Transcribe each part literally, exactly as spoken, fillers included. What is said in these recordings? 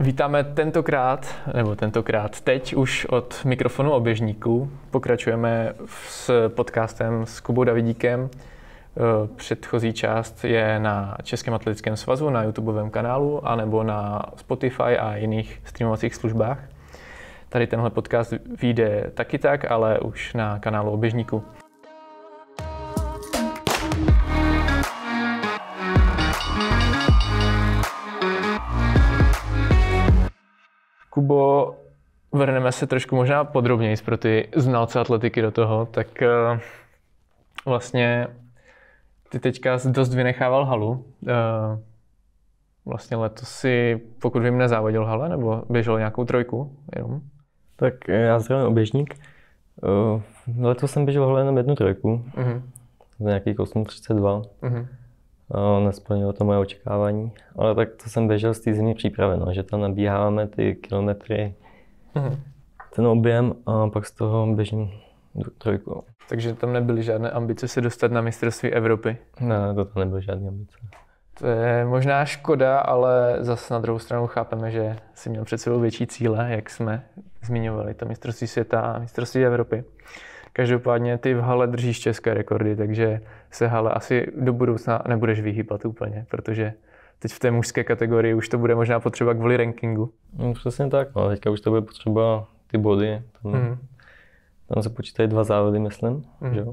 Vítáme tentokrát, nebo tentokrát teď už od mikrofonu oběžníků. Pokračujeme s podcastem s Kubou Davidíkem. Předchozí část je na Českém atletickém svazu, na YouTubeovém kanálu, anebo na Spotify a jiných streamovacích službách. Tady tenhle podcast vyjde taky tak, ale už na kanálu oběžníků. Kubo, vrhneme se trošku možná podrobněji pro ty znalce atletiky do toho, tak uh, vlastně ty teďka dost vynechával halu. Uh, vlastně letos si, pokud vím, nezávodil hale, nebo běžel nějakou trojku jenom? Tak já zdravím oběžník. Uh, letos jsem běžel hale jenom jednu trojku, uh-huh. za nějakých osm třicet dva. Uh-huh. Uh, nesplnilo to moje očekávání, ale tak to jsem běžel z té zimní přípravy, no, že tam nabíháváme ty kilometry, uh-huh. ten objem a pak z toho běžím trojku. Takže tam nebyly žádné ambice se dostat na mistrovství Evropy? Ne, to tam nebyly žádné ambice. To je možná škoda, ale zase na druhou stranu chápeme, že jsi měl před sebou větší cíle, jak jsme zmiňovali, to mistrovství světa a mistrovství Evropy. Každopádně ty v hale držíš české rekordy, takže se hale asi do budoucna nebudeš vyhýbat úplně, protože teď v té mužské kategorii už to bude možná potřeba kvůli rankingu. No, přesně tak, no, teďka už to bude potřeba ty body, tam, mm. tam se počítají dva závody, myslím, mm. že jo?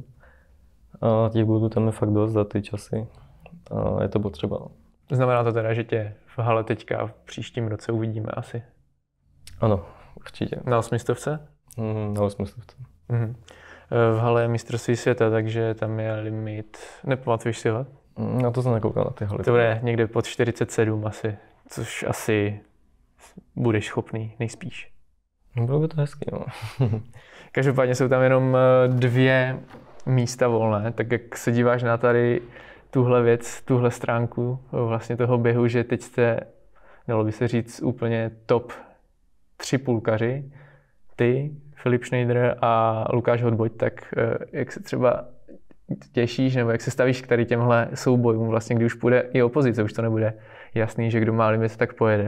A těch bodů tam je fakt dost za ty časy a je to potřeba. No. Znamená to teda, že tě v hale teďka v příštím roce uvidíme asi? Ano, určitě. Na osmistovce? Mm, na osmistovce. Mm. V hale je mistrovství světa, takže tam je limit, nepamatuješ si ho? Na to jsem nekoukal na ty haly. To bude někde pod čtyřicet sedm asi, což asi budeš schopný nejspíš. No, bylo by to hezky, no. Každopádně jsou tam jenom dvě místa volné, tak jak se díváš na tady tuhle věc, tuhle stránku vlastně toho běhu, že teď jste, dalo by se říct, úplně top tři půlkaři, ty, Filip Schneider a Lukáš Hodboť, tak jak se třeba těšíš, nebo jak se stavíš k tady těmhle soubojům, vlastně, kdy už půjde i opozice, už to nebude jasný, že kdo má limit, tak pojede?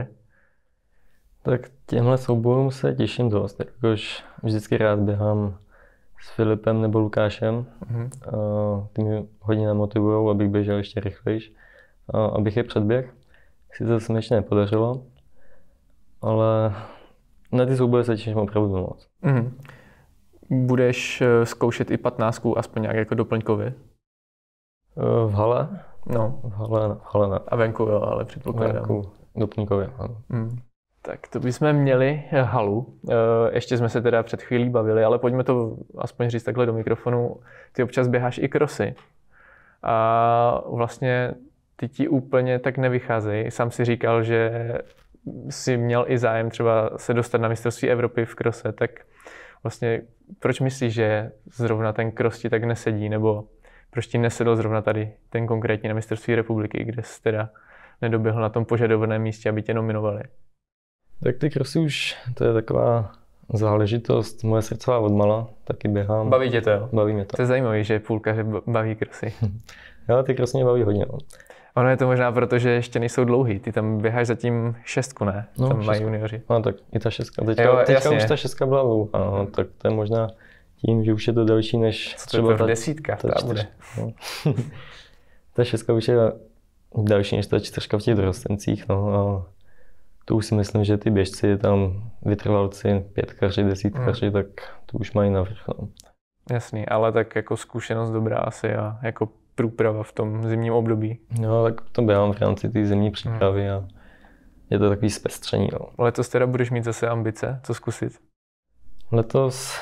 Tak těmhle soubojům se těším dost, jakož vždycky rád běhám s Filipem nebo Lukášem. Mm-hmm. Ty mě hodně namotivujou, abych běžel ještě rychlejš, abych je předběh. Sice se mi ještě nepodařilo, ale na ty souboje se těším opravdu moc. Mm-hmm. Budeš zkoušet i patnáctku, aspoň nějak jako doplňkově? V hale? No. V hale, v hale ne. A venku jo, ale předpokládám. Venku, doplňkově, ano. Mm. Tak to bychom měli halu. Ještě jsme se teda před chvílí bavili, ale pojďme to aspoň říct takhle do mikrofonu. Ty občas běháš i krosy. A vlastně ty ti úplně tak nevycházejí. Sám si říkal, že jsi měl i zájem třeba se dostat na mistrovství Evropy v krose, tak vlastně proč myslíš, že zrovna ten kros ti tak nesedí, nebo proč ti nesedl zrovna tady ten konkrétní na mistrovství republiky, kde jsi teda nedoběhl na tom požadovaném místě, aby tě nominovali? Tak ty krosy už, to je taková záležitost moje srdcová odmala, taky běhám. Baví tě to, jo? Baví mě to. To je zajímavé, že půlkaře baví krosy. Jo, ty krosy mě baví hodně, no. Ono je to možná proto, že ještě nejsou dlouhý. Ty tam běháš zatím šestku, ne? No, tam šestku. mají junioři. No tak i ta šestka. Teďka, jo, teďka už ta šestka byla dlouhá, no, tak to je možná tím, že už je to delší než co třeba to ta desítka. Ta, ta, čtyř, bude. No. Ta šestka už je delší než ta čtyřka v těch dorostencích, no a to už si myslím, že ty běžci tam vytrvalci, pětkaři, desítkaři, hmm. tak to už mají navrch, no. Jasný, ale tak jako zkušenost dobrá asi a jako průprava v tom zimním období. No, tak to běhám v rámci té zimní přípravy hmm. a je to takový zpestření. No. Letos teda budeš mít zase ambice, co zkusit? Letos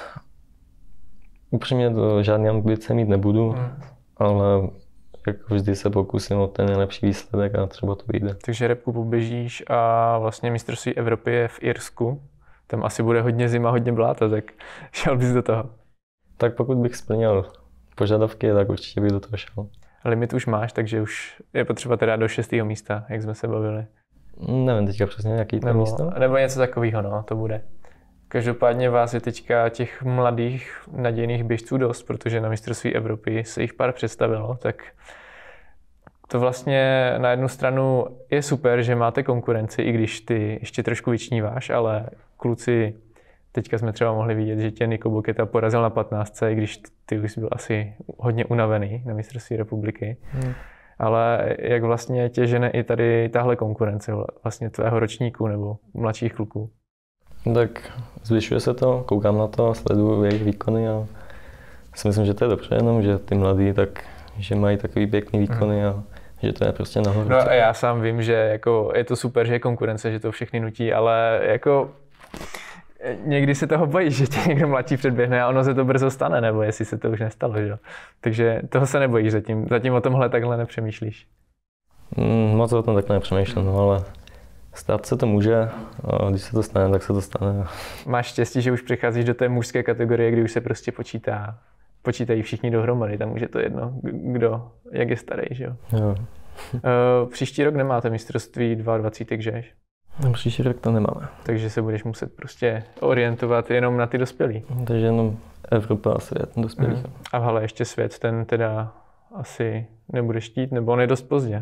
upřímně to žádné ambice mít nebudu, hmm. ale jako vždy se pokusím o ten nejlepší výsledek a třeba to vyjde. Takže repku poběžíš a vlastně mistrovství Evropy je v Irsku. Tam asi bude hodně zima, hodně bláta, tak šel bys do toho? Tak pokud bych splnil požadavky, tak určitě bych do toho šel. Limit už máš, takže už je potřeba teda do šestého místa, jak jsme se bavili. Nevím teďka přesně, jaký to nebo, místo. Nebo něco takového, no, to bude. Každopádně vás je teďka těch mladých nadějných běžců dost, protože na mistrovství Evropy se jich pár představilo, tak to vlastně na jednu stranu je super, že máte konkurenci, i když ty ještě trošku vyčníváš, ale kluci, teďka jsme třeba mohli vidět, že tě Niko Boketa porazil na patnáctce, i když ty už byl asi hodně unavený na mistrovství republiky. Hmm. Ale jak vlastně tě žene i tady tahle konkurence vlastně tvého ročníku nebo mladších kluků? Tak zvyšuje se to, koukám na to, sleduju jejich výkony a si myslím, že to je dobře, jenom že ty mladí tak, že mají takový pěkný výkony a že to je prostě nahoru. No a já sám vím, že jako je to super, že je konkurence, že to všechny nutí, ale jako někdy se toho bojíš, že tě někdo mladší předběhne a ono se to brzo stane, nebo jestli se to už nestalo, že? Takže toho se nebojíš zatím, zatím o tomhle takhle nepřemýšlíš. Mm, moc o tom takhle nepřemýšlím, no, ale stát se to může a když se to stane, tak se to stane. Máš štěstí, že už přicházíš do té mužské kategorie, kdy už se prostě počítá, počítají všichni dohromady, tam už je to jedno, kdo, jak je starý, že jo? Jo. Příští rok nemáte mistrovství dvacet dva, že? No, příští rok to nemáme. Takže se budeš muset prostě orientovat jenom na ty dospělí. Takže jenom Evropa a svět dospělých. Mm. A v hale ještě svět, ten teda asi nebude štít, nebo on je dost pozdě.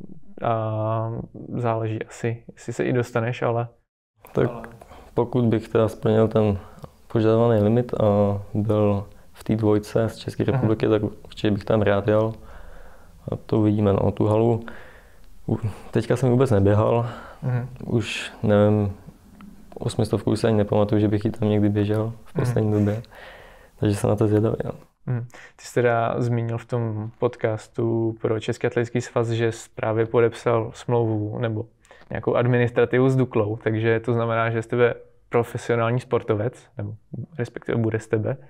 A záleží asi, jestli se i dostaneš, ale... Tak pokud bych teda splnil ten požadovaný limit a byl v té dvojce z České republiky, mm. tak určitě bych tam rád jel. A to uvidíme, no, tu halu. Teďka jsem vůbec neběhal, mm. už nevím, osmistovku už se ani nepamatuju, že bych ji tam někdy běžel v poslední mm. době, takže jsem na to zvědavý. No. Mm. Ty jsi teda zmínil v tom podcastu pro Český atletický svaz, že jsi právě podepsal smlouvu nebo nějakou administrativu s Duklou, takže to znamená, že z tebe profesionální sportovec, nebo respektive bude z tebe,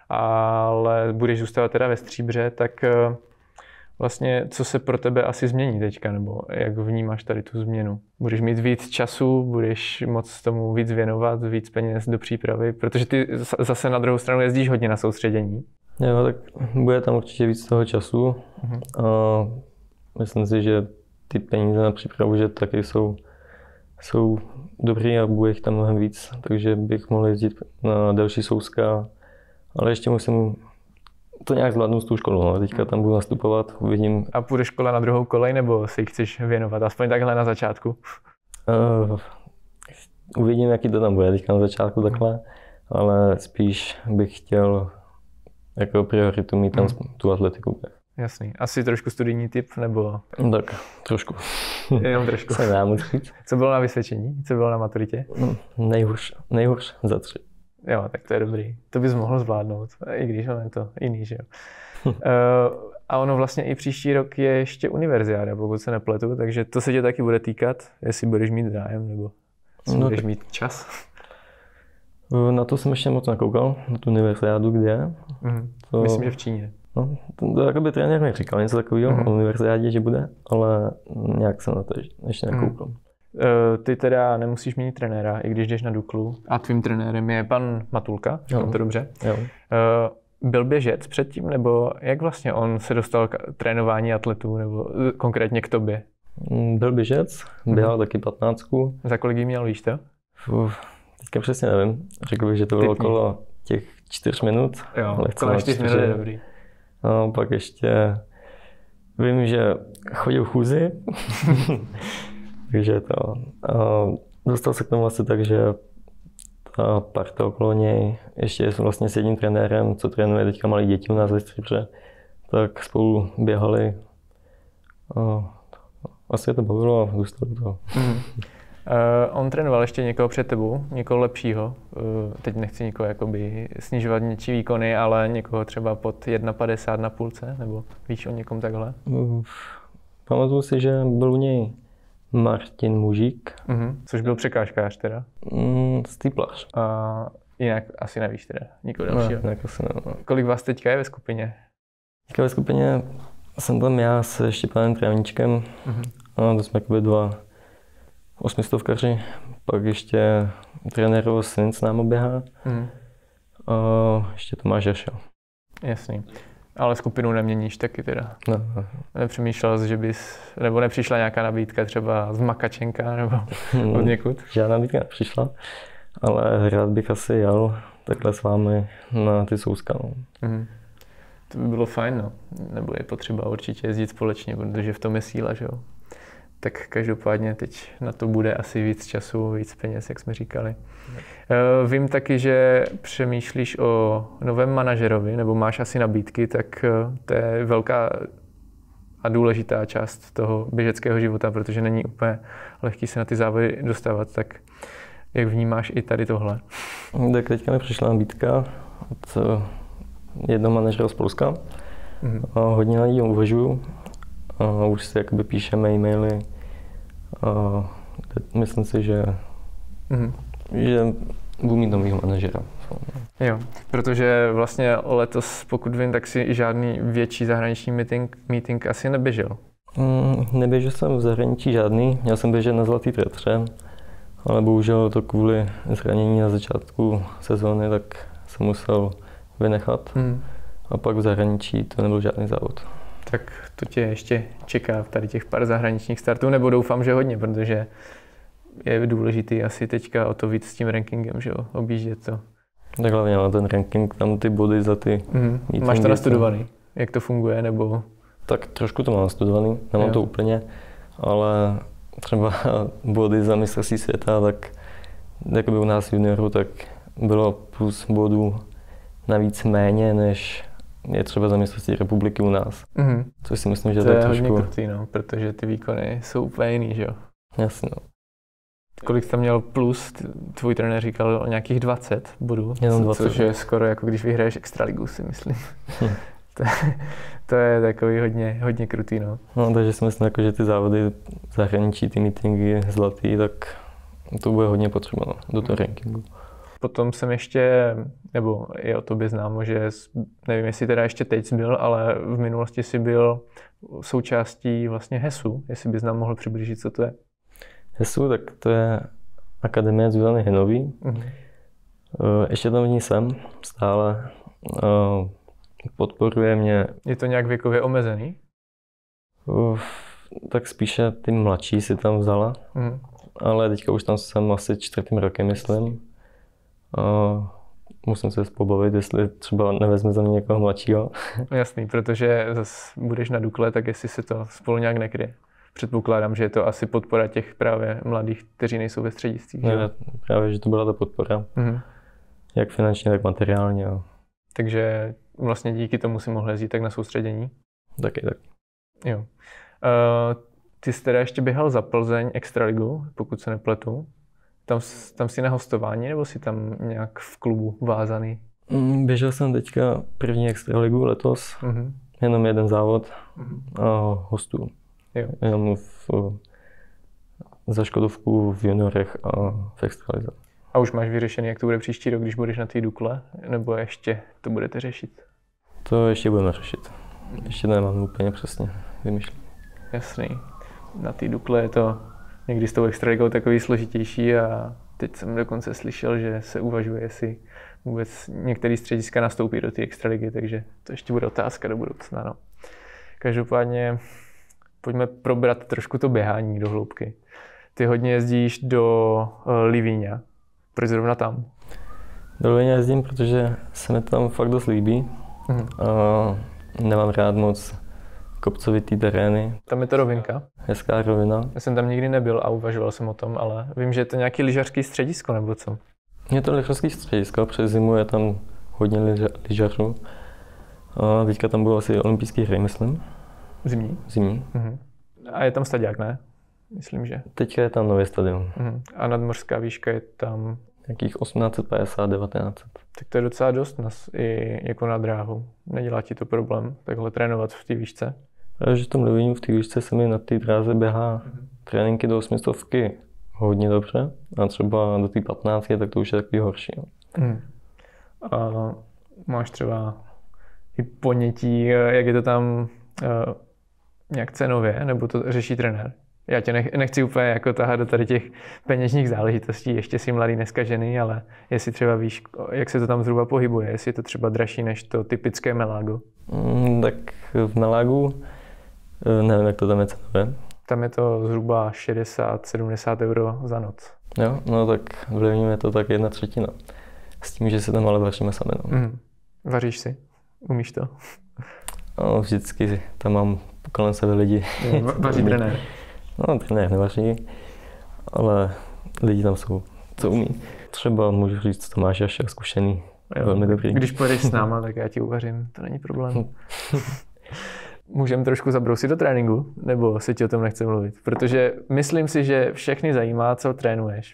ale budeš zůstávat teda ve Stříbře, tak vlastně, co se pro tebe asi změní teďka, nebo jak vnímáš tady tu změnu? Budeš mít víc času, budeš moc tomu víc věnovat, víc peněz do přípravy, protože ty zase na druhou stranu jezdíš hodně na soustředění. Jo, tak bude tam určitě víc toho času. Mhm. A myslím si, že ty peníze na přípravu, že taky jsou, jsou dobrý a bude jich tam mnohem víc, takže bych mohl jezdit na další souska, ale ještě musím to nějak zvládnout s tou školou, no. Teďka tam budu nastupovat, uvidím. A půjde škola na druhou kolej, nebo si chceš věnovat, aspoň takhle na začátku? Uh, uvidím, jaký to tam bude, teďka na začátku takhle, ale spíš bych chtěl jako prioritu mít tam hmm. tu atletiku. Jasný. Asi trošku studijní typ, nebo? Tak, trošku. Jenom trošku. Se dá moc říct. Co bylo na vysvědčení? Co bylo na maturitě? No, nejhůř, nejhůř za tři. Jo, tak to je dobrý. To bys mohl zvládnout, i když on je to jiný, že jo. uh, a ono vlastně i příští rok je ještě univerziáda, pokud se nepletu, takže to se tě taky bude týkat, jestli budeš mít zájem, nebo no, budeš tak mít čas. Na to jsem ještě moc nakoukal, na tu univerziádu, kde je. Mm, to... Myslím, že v Číně. No, to, to jakoby trenér mi říkal něco takového mm. o univerziádě, že bude, ale nějak jsem na to ještě nekoukal. Mm. Ty teda nemusíš měnit trenéra, i když jdeš na Duklu. A tvým trenérem je pan Matulka, říkám to dobře. Jo. Byl běžec předtím, nebo jak vlastně on se dostal k trénování atletů, nebo konkrétně k tobě? Byl běžec, běhal mm. taky patnáctku. Za kolik jí měl, víš to? Uf, teďka přesně nevím. Řekl bych, že to bylo Typní. okolo těch čtyř minut. Jo, okolo čtyř minut je dobrý. No, pak ještě vím, že chodil chůzi. Takže to. A dostal se k tomu asi tak, že ta parta okolo něj, ještě vlastně s jedním trenérem, co trénuje teďka malý děti u nás ve Stříbře, tak spolu běhali. A asi je to bavilo a dostali to. Mm. Uh, on trénoval ještě někoho před tebou, někoho lepšího. Uh, teď nechci někoho jakoby snižovat něčí výkony, ale někoho třeba pod jedna padesát na půlce, nebo víš o někom takhle? Uh, pamatuju si, že byl u něj Martin Mužík. Mm-hmm. Což byl překážkář teda? Mm, stýplař. A jinak asi nevíš teda nikoho dalšího? Ne, asi ne. Kolik vás teďka je ve skupině? Teďka ve skupině jsem tam já se Štěpánem Trávníčkem. Mm-hmm. A to jsme jakoby dva osmistovkaři. Pak ještě trenérov syn s námi běhá. Mm. A ještě Tomáš Jeršel. Jasný. Ale skupinu neměníš taky teda? No. Nepřemýšlel jsi, že bys, nebo nepřišla nějaká nabídka třeba z Makačenka nebo od někud? Žádná nabídka nepřišla, ale rád bych asi jel takhle s vámi na ty souska. No. Mm. To by bylo fajn, no. Nebo je potřeba určitě jezdit společně, protože v tom je síla, že jo. Tak každopádně teď na to bude asi víc času, víc peněz, jak jsme říkali. Uh, vím taky, že přemýšlíš o novém manažerovi, nebo máš asi nabídky, tak uh, to je velká a důležitá část toho běžeckého života, protože není úplně lehký se na ty závody dostávat. Tak jak vnímáš i tady tohle? Tak teďka mi přišla nabídka od jednoho manažera z Polska. Mm-hmm. A hodně na ní uvažuju. A už si jakoby píšeme e-maily. A myslím si, že, mm-hmm. že budu mít novýho manažera. Jo, protože vlastně letos, pokud vím, tak si žádný větší zahraniční meeting, meeting asi neběžel. Mm, neběžel jsem v zahraničí žádný, měl jsem běžet na Zlatý Tatře, ale bohužel to kvůli zranění na začátku sezóny, tak jsem musel vynechat. Mm. A pak v zahraničí to nebyl žádný závod. Tak to tě ještě čeká v tady těch pár zahraničních startů, nebo doufám, že hodně, protože je důležitý asi teďka o to víc s tím rankingem, že jo, objíždět to. Tak hlavně na ten ranking, tam ty body za ty mm. Máš to nastudovaný, jak to funguje, nebo? Tak trošku to mám nastudovaný, nemám jo. to úplně, ale třeba body za mistrovství světa, tak jakoby u nás juniorů, tak bylo plus bodů navíc méně, než je třeba za mistrovství republiky u nás. Mm. Což si myslím, že to je trošku... hodně krutý, no, protože ty výkony jsou úplně jiný, že jo? Jasně, no. Kolik jsi tam měl plus, tvůj trenér říkal nějakých dvacet bodů, Jenom dvacet, což je skoro jako když vyhraješ extraligu, si myslím. Hm. to, to je takový hodně, hodně krutý, no. No, takže si myslím, jako, že ty závody zahraničí, ty meetingy zlatý, tak to bude hodně potřeba, no, do toho rankingu. Potom jsem ještě, nebo je o tobě známo, že nevím, jestli teda ještě teď jsi byl, ale v minulosti jsi byl součástí vlastně HESu, jestli bys nám mohl přiblížit, co to je. HESu, tak to je Akademie Zuzany Hynový. Mm-hmm. Ještě tam v ní jsem stále. Podporuje mě. Je to nějak věkově omezený? Uf, tak spíše ty mladší si tam vzala, mm-hmm. ale teďka už tam jsem asi čtvrtým rokem, myslím. Uh, musím se pobavit, jestli třeba nevezme za mě někoho mladšího. Jasný, protože zase budeš na Dukle, tak jestli se to spolu nějak nekryje. Předpokládám, že je to asi podpora těch právě mladých, kteří nejsou ve střediscích. Ne, právě, že to byla ta podpora. Mm-hmm. Jak finančně, tak materiálně. Jo. Takže vlastně díky tomu si mohl jezdit tak na soustředění? Taky, tak. Jo. Uh, ty jsi teda ještě běhal za Plzeň extraligu, pokud se nepletu. Tam, tam jsi na hostování, nebo jsi tam nějak v klubu vázaný? Mm, běžel jsem teďka první extraligu letos, mm-hmm. jenom jeden závod mm-hmm. a hostů. Jo. Jenom v, za Škodovku v juniorech a v extralize. A už máš vyřešený, jak to bude příští rok, když budeš na té Dukle? Nebo ještě to budete řešit? To ještě budeme řešit. Ještě nemám úplně přesně vymyšlený. Jasný. Na té Dukle je to někdy s tou extraligou takový složitější a teď jsem dokonce slyšel, že se uvažuje, jestli vůbec některý střediska nastoupí do té extraligy, takže to ještě bude otázka do budoucna. No. Každopádně pojďme probrat trošku to běhání do hloubky. Ty hodně jezdíš do uh, Livíňa. Proč zrovna tam? Do Livíňa jezdím, protože se mi tam fakt dost líbí. Mm. Uh, nemám rád moc kopcovitý terény. Tam je to rovinka? Hezká rovina. Já jsem tam nikdy nebyl a uvažoval jsem o tom, ale vím, že je to nějaký lyžařský středisko nebo co? Je to lyžařský středisko, přes zimu je tam hodně lyžařů. A teďka tam bylo asi olympijský hry, myslím. Zimní? Zimní. Uh-huh. A je tam stadiák, ne? Myslím, že. Teďka je tam nový stadion. Uh-huh. A nadmořská výška je tam? Nějakých osmnáct padesát, devatenáct. Tak to je docela dost nas, i jako na dráhu. Nedělá ti to problém takhle trénovat v té výšce? Takže v tom Livíňu v té výšce se mi na té dráze běhá uh-huh. tréninky do osmistovky hodně dobře. A třeba do té patnáctky, tak to už je takový horší. Uh-huh. A máš třeba i ponětí, jak je to tam uh, nějak cenově, nebo to řeší trenér? Já tě nech, nechci úplně jako tahat do tady těch peněžních záležitostí, ještě jsi mladý, neskažený, ale jestli třeba víš, jak se to tam zhruba pohybuje, jestli je to třeba dražší než to typické Melago? Mm, tak v Melagu, nevím, jak to tam je cenově. Tam je to zhruba šedesát sedmdesát euro za noc. Jo, no tak v Livíňu je to tak jedna třetina. S tím, že se tam ale vaříme sami. No. Mm. Vaříš si? Umíš to? No, vždycky tam mám kolem sebe lidi. Vaří trenér? No, trenér nevaří, ale lidi tam jsou, co umí. Třeba můžu říct, to máš až zkušený, jo, velmi dobrý. Když pojedeš s náma, tak já ti uvařím, to není problém. Můžeme trošku zabrousit do tréninku, nebo si ti o tom nechce mluvit? Protože myslím si, že všechny zajímá, co trénuješ.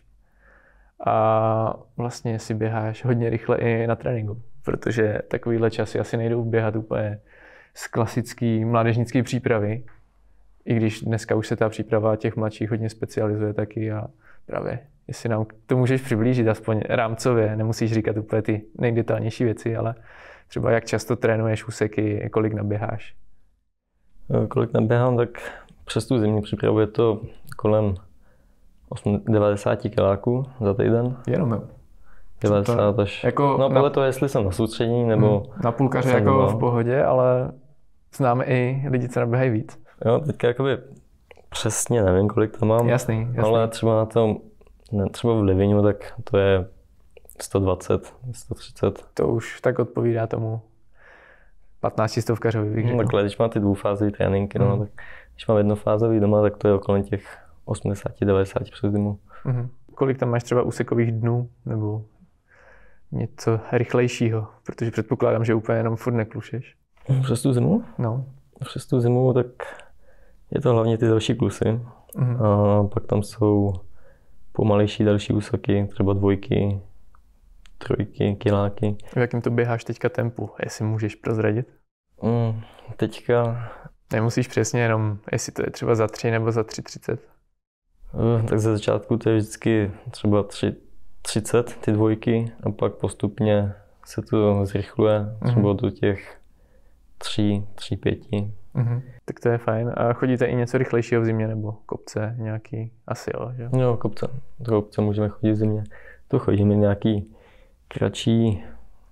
A vlastně si běháš hodně rychle i na tréninku, protože takovýhle časy asi nejdou běhat úplně z klasický mládežnický přípravy, i když dneska už se ta příprava těch mladších hodně specializuje taky a právě, jestli nám to můžeš přiblížit aspoň rámcově, nemusíš říkat úplně ty nejdetailnější věci, ale třeba jak často trénuješ úseky, kolik naběháš? Kolik naběhám, tak přes tu zimní přípravu je to kolem devadesát kiláků za týden. Jenom jo. devadesát až, jako no podle na, toho, jestli jsem na soustředění nebo... Hmm, na půlkaře jako doma. V pohodě, ale známe i lidi, co naběhají víc. Jo, teďka jakoby přesně nevím, kolik tam mám. Jasný, jasný. Ale třeba na tom, ne, třeba v Liviňu, tak to je sto dvacet, sto třicet. To už tak odpovídá tomu patnáctistovkařovi, bych řekl. No, takhle, když mám ty dvoufázové tréninky, mm. no, tak když mám jednofázový doma, tak to je okolo těch osmdesát devadesát přes zimu. Mm. Kolik tam máš třeba úsekových dnů, nebo něco rychlejšího? Protože předpokládám, že úplně jenom furt neklušeš. Přes tu zimu? No. Přes tu zimu, tak je to hlavně ty další klusy. Mm. A pak tam jsou pomalejší další úseky, třeba dvojky, trojky, kiláky. V jakém to běháš teďka tempu, jestli můžeš prozradit? Mm, teďka... Nemusíš přesně, jenom jestli to je třeba za tři nebo za tři třicet. Uh, tak ze začátku to je vždycky třeba tři třicet ty dvojky a pak postupně se to zrychluje, třeba mm. do těch tři, tři, pěti. Mm-hmm. Tak to je fajn. A chodíte i něco rychlejšího v zimě nebo kopce nějaký? Asi jo, že? Jo, kopce. Do kopce můžeme chodit v zimě. To chodíme nějaký kratší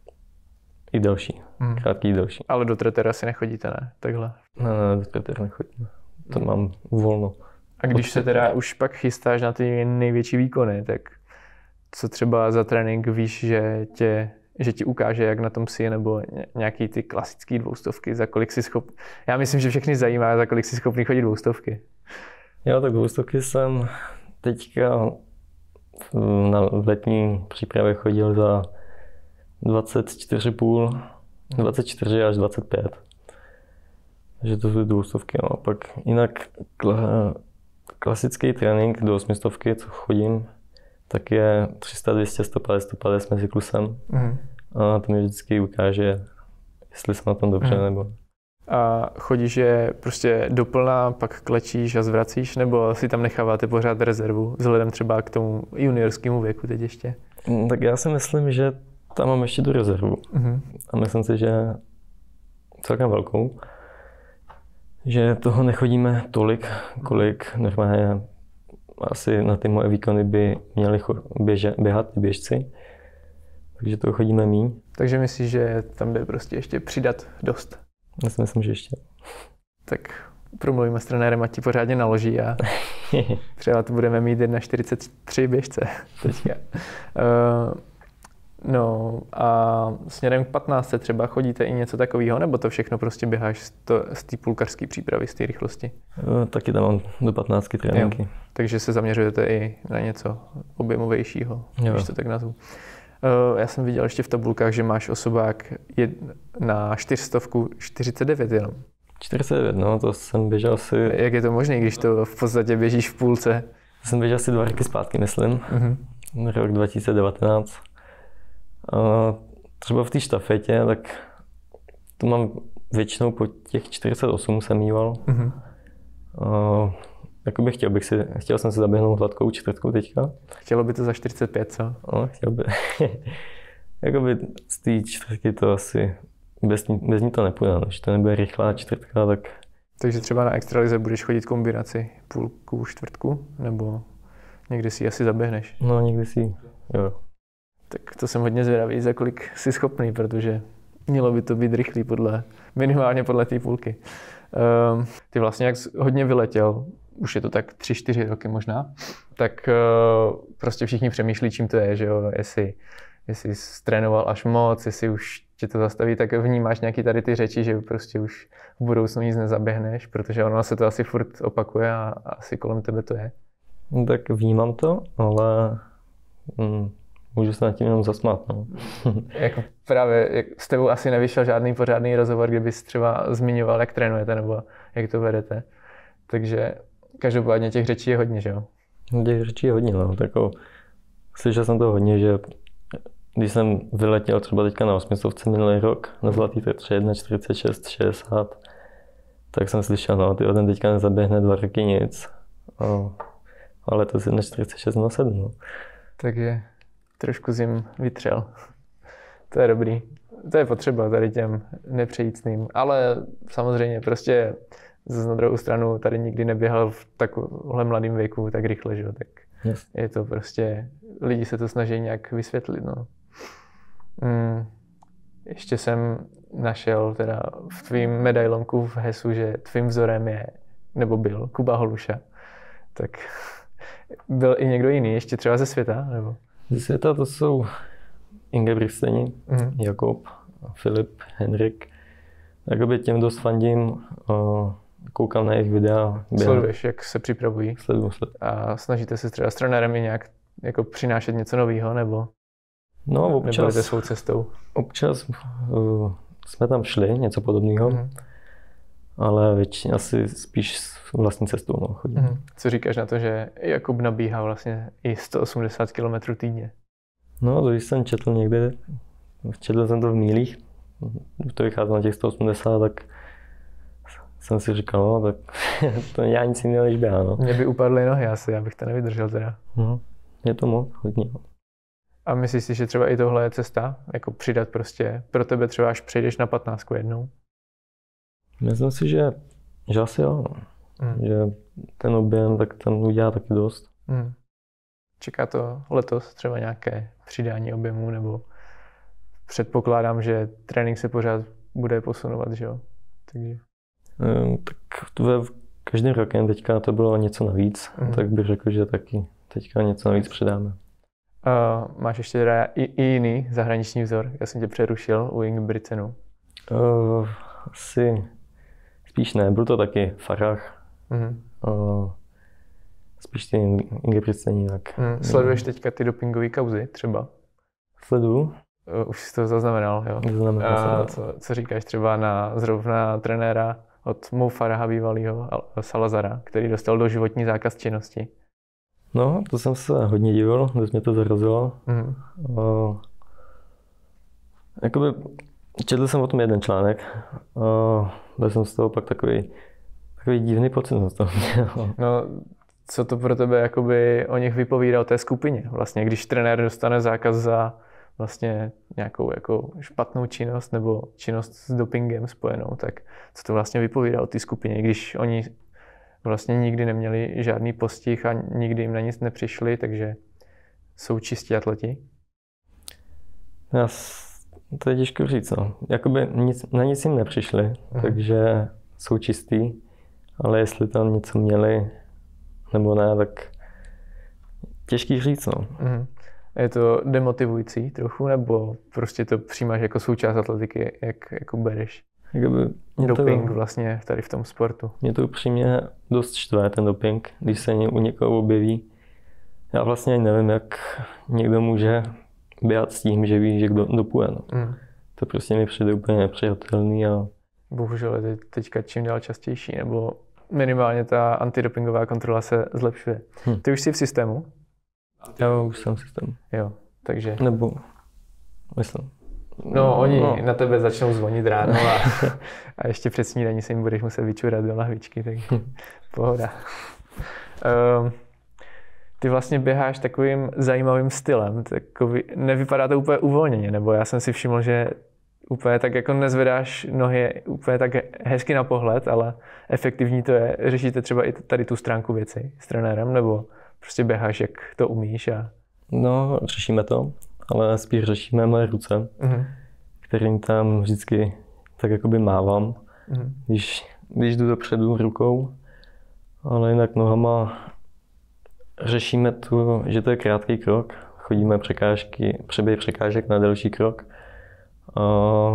i delší. Mm. Krátký i delší. Ale do tretera si nechodíte, ne? Takhle? Ne, ne, do tretera nechodíme. To mm. mám volno. A když se teda už pak chystáš na ty největší výkony, tak co třeba za trénink víš, že tě, že ti ukáže, jak na tom si, nebo nějaký ty klasický dvoustovky, za kolik jsi schopný. Já myslím, že všechny zajímá, za kolik jsi schopný chodit dvoustovky. Jo, tak dvoustovky jsem teďka na letní přípravě chodil za dvacet čtyři celá pět, dvacet čtyři až dvacet pět. Takže to jsou dvoustovky. No. A pak jinak klasický trénink do osmistovky, co chodím, tak je tři sta, dvě stě, sto padesát, sto padesát mezi klusem. Mm. A to mi vždycky ukáže, jestli jsem na tom dobře mm. nebo... A chodíš je prostě doplná, pak klečíš a zvracíš, nebo si tam necháváte pořád rezervu, vzhledem třeba k tomu juniorskému věku teď ještě? Tak já si myslím, že tam mám ještě tu rezervu. Mm. A myslím si, že celkem velkou. Že toho nechodíme tolik, kolik normálně asi na ty moje výkony by měli běže, běhat ty běžci. Takže toho chodíme míň. Takže myslíš, že tam jde prostě ještě přidat dost? Já si myslím, že ještě. Tak promluvíme s trenérem, ať ti pořádně naloží a třeba to budeme mít jedna čtyřicet tři běžce teďka. uh, No a směrem k patnáctce třeba chodíte i něco takového, nebo to všechno prostě běháš z, to, z té půlkařské přípravy, z té rychlosti? No, taky tam mám do patnáctky tréninky. Jo. Takže se zaměřujete i na něco objemovějšího, když to tak nazvu. Já jsem viděl ještě v tabulkách, že máš osobák na čtyřstovku čtyřicet devět jenom. čtyřicet devět, no to jsem běžel asi... Jak je to možné, když to v podstatě běžíš v půlce? To jsem běžel asi dva roky zpátky, myslím. Mm-hmm. Rok dva tisíce devatenáct. A třeba v té štafetě, tak to mám většinou po těch čtyřicet osm jsem mýval. Mm-hmm. A jakoby chtěl bych si, chtěl jsem si zaběhnout hladkou čtvrtku teďka. Chtělo by to za čtyřicet pět, co? No, chtěl by. Jakoby z té čtvrtky to asi, bez ní, bez ní to nepůjde, no. Když to nebude rychlá čtvrtka, tak... Takže třeba na extralize budeš chodit kombinaci půlku, čtvrtku, nebo někdy si asi zaběhneš? No, někdy si, jo. Tak to jsem hodně zvědavý, za kolik jsi schopný, protože mělo by to být rychlý podle, minimálně podle té půlky. Um, ty vlastně jak hodně vyletěl, už je to tak tři čtyři roky možná, tak uh, prostě všichni přemýšlí, čím to je, že jo, jestli, jestli jsi trénoval až moc, jestli už tě to zastaví, tak vnímáš nějaký tady ty řeči, že prostě už v budoucnu nic nezaběhneš, protože ono se to asi furt opakuje a asi kolem tebe to je. No, tak vnímám to, ale hm, můžu se nad tím jenom zasmát. No. Jako právě jak s tebou asi nevyšel žádný pořádný rozhovor, kde bys třeba zmiňoval, jak trénujete nebo jak to vedete. Takže každopádně těch řečí je hodně, že jo? Těch řečí je hodně, no. Tako, slyšel jsem to hodně, že když jsem vyletěl třeba teďka na osmistovce minulý rok na zlatý tři jedna čtyřicet šest šedesát, tak jsem slyšel, no, ty ten teďka nezaběhne dva roky nic. No, ale to je jedna čtyřicet šest nula sedm, no. Takže trošku zim vytřel. To je dobrý. To je potřeba tady těm nepřejícným. Ale samozřejmě prostě zase na druhou stranu tady nikdy neběhal v takovém mladém věku tak rychle, že jo. Tak yes. Je to prostě, lidi se to snaží nějak vysvětlit, no. Hmm. Ještě jsem našel teda v tvým medailonku v Hesu, že tvým vzorem je, nebo byl, Kuba Holuša. Tak byl i někdo jiný, ještě třeba ze světa, nebo? Ze světa to jsou Ingebrigtseni, mm. Jakub, Filip, Henrik. Jakoby těm dost fandím, koukám na jejich videa. Sleduješ, jak se připravují? Sleduju, sleduju. A snažíte se třeba s trenérem i nějak jako přinášet něco nového, nebo? No, občas. Nebo jdete svou cestou? Občas uh, jsme tam šli, něco podobného. Mm. Ale většině asi spíš vlastní cestou, no, chodím. Mm. Co říkáš na to, že Jakub nabíhá vlastně i sto osmdesát kilometrů týdně? No, to když jsem četl někde, četl jsem to v mílích, to vycházelo na těch sto osmdesát, tak jsem si říkal, no, tak to já nic jiného než běhá, no. Mně by upadly nohy asi, já bych to nevydržel teda. No, je to moc, hodně. A myslíš si, že třeba i tohle je cesta, jako přidat prostě pro tebe třeba až přejdeš na patnáctku jednou? Myslím si, že, že asi jo, no. Mm. Že ten objem, tak ten udělá taky dost. Mm. Čeká to letos třeba nějaké přidání objemu, nebo předpokládám, že trénink se pořád bude posunovat, že jo? Takže... Um, tak ve, každým rokem teďka to bylo něco navíc, mm. tak bych řekl, že taky teďka něco navíc přidáme. Uh, máš ještě teda i, i jiný zahraniční vzor? Já jsem tě přerušil u Ingebrigtsenu. Uh, asi spíš ne, byl to taky Farah. Mm. Uh, spíš ty Ingebrigtseni tak. Mm. Sleduješ teďka ty dopingové kauzy třeba? Sleduju. Uh, už jsi to zaznamenal, jo? Zaznamenal. Uh, co, co říkáš třeba na zrovna trenéra od Mo Faraha bývalého Salazara, který dostal doživotní zákaz činnosti? No, to jsem se hodně divil, dost mě to zarazilo. Mm. Uh, jakoby, četl jsem o tom jeden článek, uh, byl jsem z toho pak takový, takový divný pocit z toho měl. No, co to pro tebe jakoby o nich vypovídá o té skupině? Vlastně, když trenér dostane zákaz za vlastně nějakou jako špatnou činnost nebo činnost s dopingem spojenou, tak co to vlastně vypovídá o té skupině, když oni vlastně nikdy neměli žádný postih a nikdy jim na nic nepřišli, takže jsou čistí atleti? Já, to je těžko říct, no. Jakoby nic, na nic jim nepřišli, mhm. takže jsou čistí, ale jestli tam něco měli nebo ne, tak těžký říct, no. Mhm. Je to demotivující trochu, nebo prostě to přijímáš jako součást atletiky, jak jako bereš? Jakoby doping to, vlastně tady v tom sportu. Mě to upřímně dost štve, ten doping, když se u někoho objeví. Já vlastně ani nevím, jak někdo může běhat s tím, že ví, že kdo dopuje. No. Mm. To prostě mi přijde úplně nepřijatelný. A... Bohužel je teďka čím dál častější, nebo minimálně ta antidopingová kontrola se zlepšuje. Hm. Ty už jsi v systému? Já už jsem v systému. Jo, takže... Nebo, myslím. No, oni no. na tebe začnou zvonit ráno a, a ještě před snídaní se jim budeš muset vyčurat do lahvičky, tak pohoda. Um, ty vlastně běháš takovým zajímavým stylem, takový, nevypadá to úplně uvolněně, nebo já jsem si všiml, že úplně tak jako nezvedáš nohy úplně tak hezky na pohled, ale efektivní to je. Řešíte třeba i tady tu stránku věci s trenérem, nebo prostě běháš, jak to umíš? A... No, řešíme to. Ale spíš řešíme moje ruce, mm-hmm. kterým tam vždycky tak jakoby mávám, mm-hmm. když, když jdu dopředu rukou, ale jinak nohama řešíme to, že to je krátký krok, chodíme překážky, přeběh překážek na delší krok A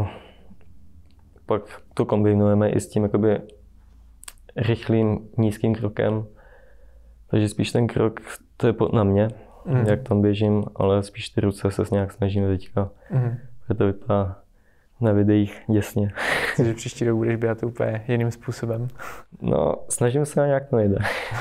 pak to kombinujeme i s tím jakoby rychlým, nízkým krokem. Takže spíš ten krok, to je na mě, mm. jak tam běžím, ale spíš ty ruce se nějak snažíme teďka. Mm. To vypadá na videích děsně. Takže příští rok budeš běhat úplně jiným způsobem. No, snažím se, a nějak to nejde.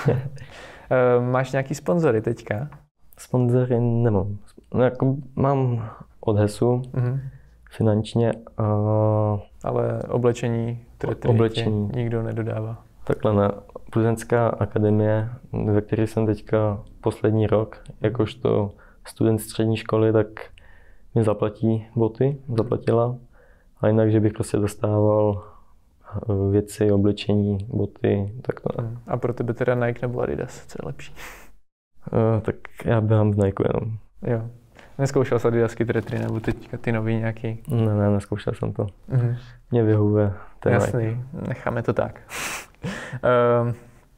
Máš nějaký sponzory teďka? Sponzory nemám. No, jako mám od Hesu mm-hmm. finančně. A... Ale oblečení, které oblečení nikdo nedodává. Takhle na Plzeňská akademie, ve které jsem teďka poslední rok, jakožto student střední školy, tak mi zaplatí boty, zaplatila. A jinak, že bych prostě dostával věci, oblečení, boty, tak to ne. A pro tebe teda Nike nebo Adidas, co je lepší? Uh, tak já běhám v Nike jenom. Jo. Neskoušel jsi Adidasky tretry nebo teďka ty nový nějaký? Ne, ne, neskoušel jsem to. Mm-hmm. Mě vyhovuje ten Jasný, Nike. Necháme to tak. um,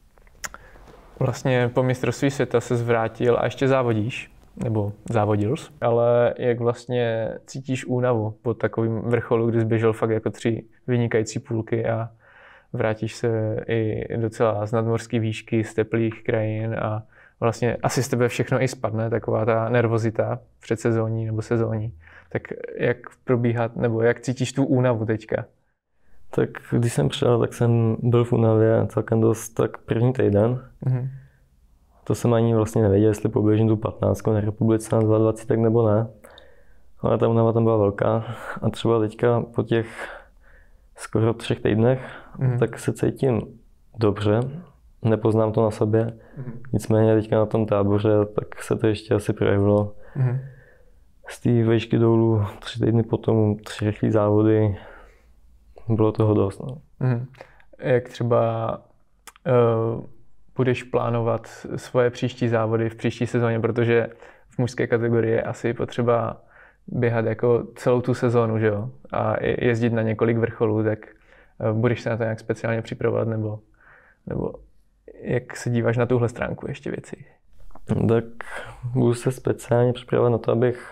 vlastně po mistrovství světa se zvrátil a ještě závodíš. Nebo závodil jsi, ale jak vlastně cítíš únavu po takovém vrcholu, kdy jsi běžel fakt jako tři vynikající půlky a vrátíš se i docela z nadmořské výšky, z teplých krajin a vlastně asi z tebe všechno i spadne, taková ta nervozita předsezónní nebo sezónní. Tak jak probíhá, nebo jak cítíš tu únavu teďka? Tak když jsem přijel, tak jsem byl v únavě celkem dost tak první týden. Mm-hmm. To jsem ani vlastně nevěděl, jestli poběžím tu patnáctku na republice na dvacet dva tak nebo ne. Ale ta únava tam byla velká a třeba teďka po těch skoro třech týdnech, mm. tak se cítím dobře, nepoznám to na sobě. Mm. Nicméně teďka na tom táboře, tak se to ještě asi projevilo. Mm. Z té vejšky dolů tři týdny potom, tři rychlé závody, bylo toho dost. No. Mm. Jak třeba uh... budeš plánovat svoje příští závody v příští sezóně, protože v mužské kategorii je asi potřeba běhat jako celou tu sezónu, že jo? A jezdit na několik vrcholů, tak budeš se na to nějak speciálně připravovat, nebo, nebo jak se díváš na tuhle stránku ještě věci? Tak budu se speciálně připravovat na to, abych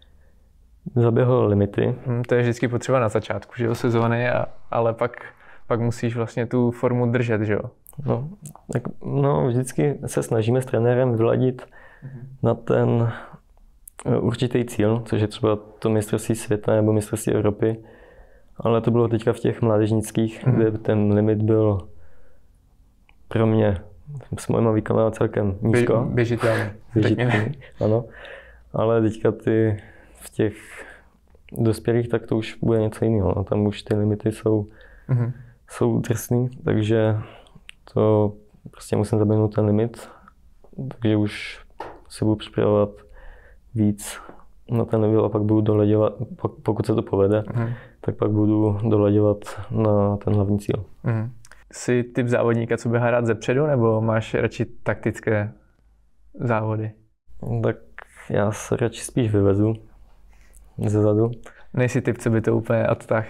zaběhl limity. Hmm, to je vždycky potřeba na začátku, že jo, sezóny, a, ale pak, pak musíš vlastně tu formu držet, že jo? No, tak, no, vždycky se snažíme s trenérem vyladit mm-hmm. na ten určitý cíl, což je třeba to mistrovství světa nebo mistrovství Evropy. Ale to bylo teďka v těch mládežnických, mm-hmm. kde ten limit byl pro mě s mojima výkonama celkem nízko. Běžitelný. Běžitelný, ano. Ale teďka ty v těch dospělých, tak to už bude něco jiného. No, tam už ty limity jsou, mm-hmm. jsou drsný, takže to prostě musím zaběhnout ten limit, takže už se budu připravovat víc na ten level a pak budu doleďovat, pokud se to povede, mm. tak pak budu doleďovat na ten hlavní cíl. Mm. Jsi typ závodníka, co běhá rád zepředu, nebo máš radši taktické závody? Tak já se radši spíš vyvezu zezadu. Nejsi typ, co by to úplně odtah?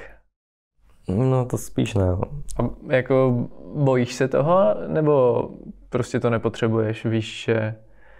No to spíš ne. A jako bojíš se toho, nebo prostě to nepotřebuješ, víš, že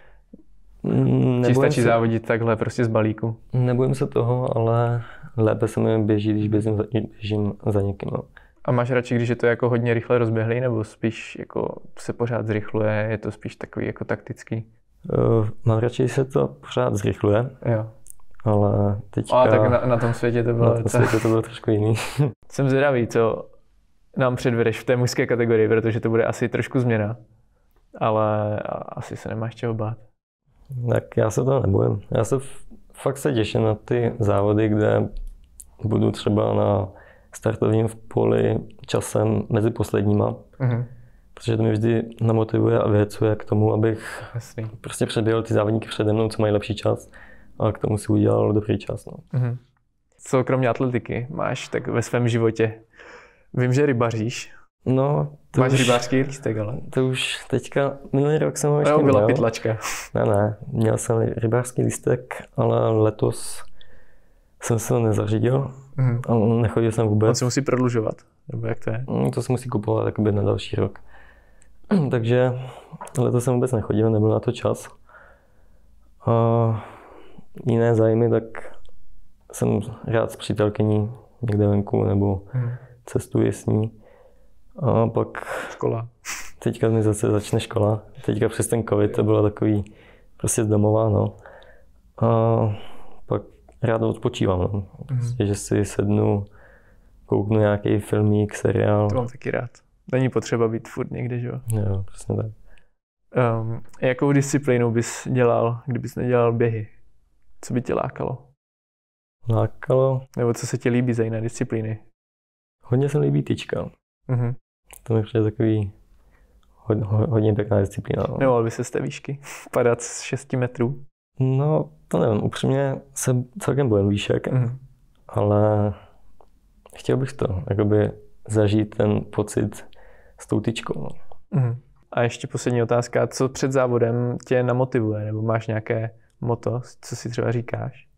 ti stačí se, závodit takhle prostě z balíku? Nebojím se toho, ale lépe se mi běží, když běžím za, běžím za někým. No. A máš radši, když je to jako hodně rychle rozběhlý, nebo spíš jako se pořád zrychluje, je to spíš takový jako taktický? Uh, mám radši, když se to pořád zrychluje. Jo. Ale teďka... A tak na, na tom světě to bylo... Na tom světě to bylo trošku jiný. Jsem zvědavý, co nám předvedeš v té mužské kategorii, protože to bude asi trošku změna. Ale asi se nemáš čeho bát. Tak já se toho nebojím. Já se fakt se těším na ty závody, kde budu třeba na startovním v poli časem mezi posledníma. Mm-hmm. Protože to mě vždy namotivuje a vyhecuje k tomu, abych Jasný. prostě předběhl ty závodníky přede mnou, co mají lepší čas. A k tomu si udělal dobrý čas. No. Mm-hmm. Co kromě atletiky máš tak ve svém životě? Vím, že rybaříš. No, to máš už, rybářský lístek, ale... To už teďka, minulý rok jsem ho ještě měl. byla pytlačka. Ne, ne, měl jsem rybářský lístek, ale letos jsem se to nezařídil. Mm-hmm. A nechodil jsem vůbec. On se musí prodlužovat, nebo jak to je? To se musí kupovat jakoby na další rok. Takže letos jsem vůbec nechodil, nebyl na to čas. A jiné zájmy, tak jsem rád s přítelkyní někde venku nebo hmm. cestuji s ní. A pak škola. Teďka mi zase začne škola. Teďka přes ten covid to bylo takový prostě z domova, no. A pak rád odpočívám, no. Prostě, že si sednu, kouknu nějaký filmík, seriál. To mám taky rád. Není potřeba být furt někde, že jo? Jo, přesně tak. Um, jakou disciplínu bys dělal, kdybys nedělal běhy? Co by tě lákalo? Lákalo? Nebo co se ti líbí za jiné disciplíny? Hodně se mi líbí tyčka. Mm-hmm. To mi přijde takový hodně, hodně pěkná disciplína. No. Nemohl by se z té výšky padat z šesti metrů? No, to nevím. Upřímně se celkem bojím výšek, mm-hmm. ale chtěl bych to, jakoby zažít ten pocit s tou tyčkou. No. Mm-hmm. A ještě poslední otázka. Co před závodem tě namotivuje? Nebo máš nějaké motto, co si třeba říkáš?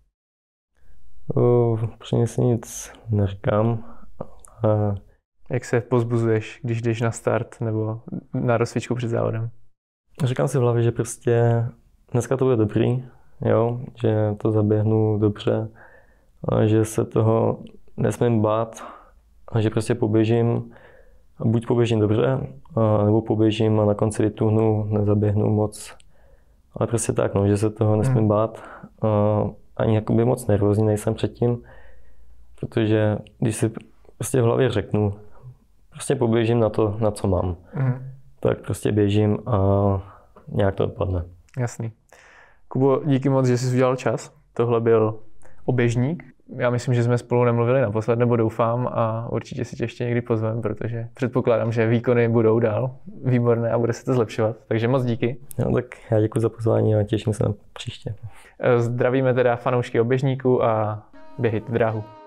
Uh, Upřímně si nic neříkám. Uh, Jak se pozbuzuješ, když jdeš na start nebo na rozcvičku před závodem? Říkám si v hlavě, že prostě dneska to bude dobrý, jo? Že to zaběhnu dobře, a že se toho nesmím bát a že prostě poběžím, buď poběžím dobře, a nebo poběžím a na konci vytuhnu, nezaběhnu moc. Ale prostě tak, no, že se toho nesmím hmm. bát. A ani jakoby moc nervózní nejsem předtím, protože když si prostě v hlavě řeknu, prostě poběžím na to, na co mám, hmm. tak prostě běžím a nějak to dopadne. Jasný. Kubo, díky moc, že jsi udělal čas. Tohle byl oběžník. Já myslím, že jsme spolu nemluvili naposled, nebo doufám, a určitě si tě ještě někdy pozvem, protože předpokládám, že výkony budou dál výborné a bude se to zlepšovat. Takže moc díky. No, tak já děkuji za pozvání a těším se na příště. Zdravíme teda fanoušky oběžníků a běhejte dráhu.